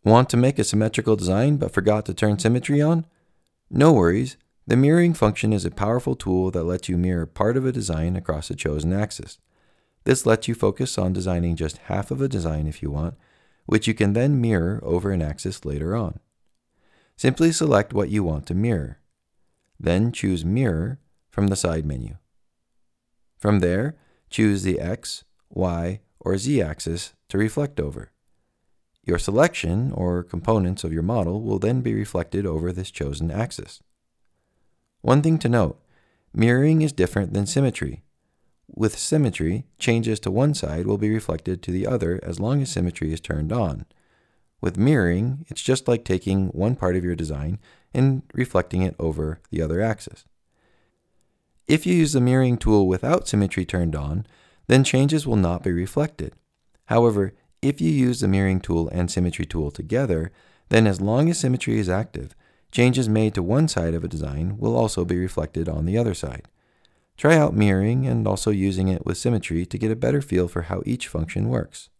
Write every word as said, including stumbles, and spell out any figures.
Want to make a symmetrical design but forgot to turn symmetry on? No worries. The mirroring function is a powerful tool that lets you mirror part of a design across a chosen axis. This lets you focus on designing just half of a design if you want, which you can then mirror over an axis later on. Simply select what you want to mirror. Then choose Mirror from the side menu. From there, choose the X, Y, or Z axis to reflect over. Your selection, or components of your model, will then be reflected over this chosen axis. One thing to note, mirroring is different than symmetry. With symmetry, changes to one side will be reflected to the other as long as symmetry is turned on. With mirroring, it's just like taking one part of your design and reflecting it over the other axis. If you use the mirroring tool without symmetry turned on, then changes will not be reflected. However, if you use the mirroring tool and symmetry tool together, then as long as symmetry is active, changes made to one side of a design will also be reflected on the other side. Try out mirroring and also using it with symmetry to get a better feel for how each function works.